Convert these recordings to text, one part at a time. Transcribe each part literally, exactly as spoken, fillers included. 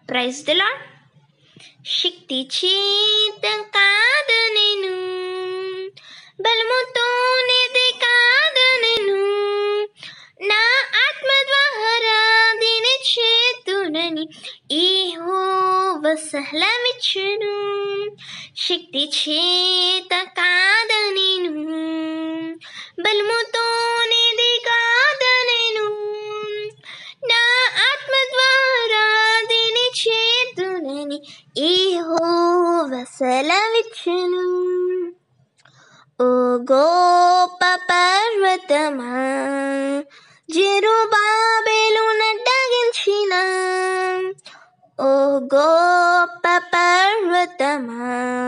Praise the lord. శక్తి చేత కాదనెను, బలముతోనిది కాదనెను, నా ఆత్మ ద్వారా దీని చేతునని యెహోవా సెలవిచ్చెను. శక్తి చేత కాదనెను, బలముతోనిది కాదనెను, నా ఆత్మ ద్వారా దీని చేతునని యెహోవా సెలవిచ్చెను. ఓ గొప్ప పర్వతమా, జెరుబాబెలు నడ్డగించిన, ఓ గొప్ప పర్వతమా,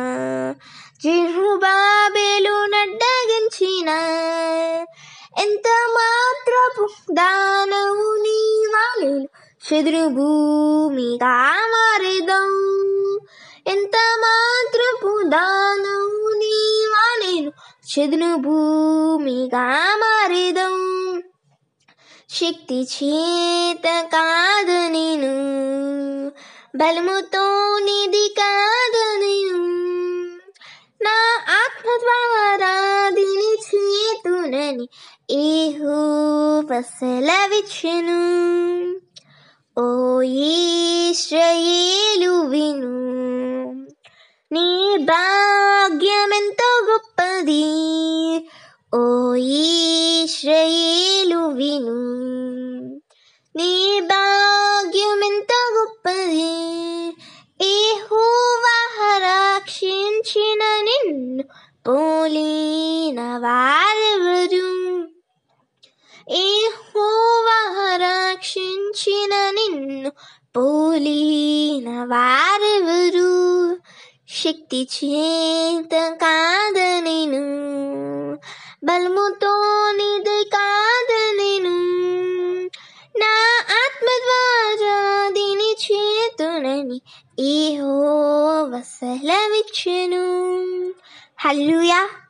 జెరుబాబెలు నడ్డగించిన, ఎంత మాత్రపు దానవు నీవాలేలు చెదురు భూమిగా మారెదవు. ఎంత మాత్రపు దానవు నీవాలేలు చెదురు భూమిగా మారెదవు. శక్తి చేత కాదనెను, బలముతోనిది కాదనెను, నా ఆత్మ ద్వారా దీని చేతునని యెహోవా సెలవిచ్చెను. ఓ ఇశ్రాయేలు విను, నీ భాగ్యమెంతో గొప్పది. ఓ ఇశ్రాయేలు విను, నీ భాగ్యమెంతో గొప్పది. యెహోవా రక్షించిన నిన్ను పోలిన వారెవరు? యెహోవా రక్షించిన నిన్ను పోలిన వారెవరు? శక్తి చేత కాదనెను, బలముతోనిది కాదనెను, నా ఆత్మ ద్వారా దీని చేతునని యెహోవా సెలవిచ్చెను. హల్లెలూయా.